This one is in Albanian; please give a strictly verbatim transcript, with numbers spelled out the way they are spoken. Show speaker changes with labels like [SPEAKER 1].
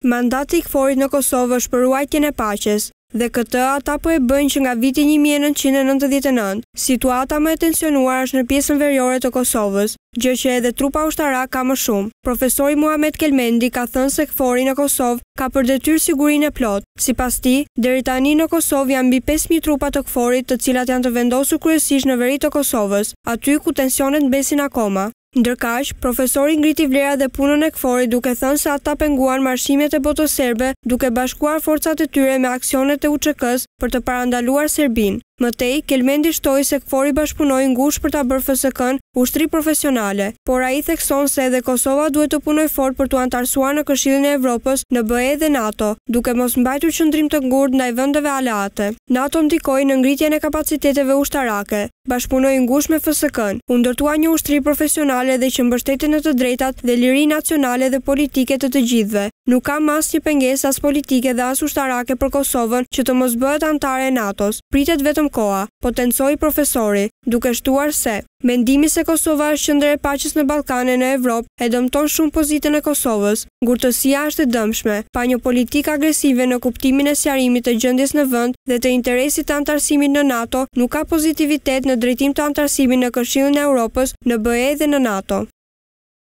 [SPEAKER 1] Mandati i KFOR-it në Kosovë është për ruajtjen e paqes, dhe këtë ata po e bëjnë që nga viti një mijë e nëntëqind e nëntëdhjetë e nëntë. Situata më e tensionuar është në pjesën veriore të Kosovës, gjë që edhe trupa ushtarak ka më shumë. Profesori Muhamet Kelmendi ka thënë se KFOR-i në Kosovë ka për detyrë sigurinë e plotë. Sipas tij, deri tani në Kosovë janë mbi pesë mijë trupa të KFOR-it, të cilat janë të vendosur kryesisht në veri të Kosovës, aty ku tensionet mbesin akoma. Ndërkaq, profesori ngriti vlerat dhe punën e KFOR-it duke thënë se ata penguan marshimet e botës serbe duke bashkuar forcat e tyre me aksionet e U Ç K-s për të parandaluar Serbinë. Mëtej, Kelmendi shtoi se KFOR-i bashkëpunoi ngushtë për ta bërë F S K-n ushtri profesionale, por ai thekson se edhe Kosova duhet të punojë fort për t'u antarësuar në Këshillin e Evropës, në B E dhe NATO, duke mos mbajtur qëndrim të ngurtë ndaj vendeve aleate. NATO ndikoi në ngritjen e kapaciteteve ushtarake, bashkëpunoi ngushtë me F S K-n, u ndërtua një ushtri profesionale dhe që mbështete në të drejtat dhe lirinë nacionale dhe politike të të gjithëve. Nuk ka asnjë pengesë as politike dhe as ushtarake për Kosovën që të mos bëhet anëtare e NATO-s. Pritet vetëm koha, potencoi profesori, duke shtuar se mendimi se Kosova është qendër e paqes në Ballkane në Evropë e dëmton shumë pozitën e Kosovës. Ngurtësia është e dëmshme, pa një politikë agresive në kuptimin e sqarimit të gjendjes në vend dhe të interesit të antarësimit në NATO, nuk ka pozitivitet në drejtim të antarësimit në Këshillin e Evropës, në B E dhe në NATO.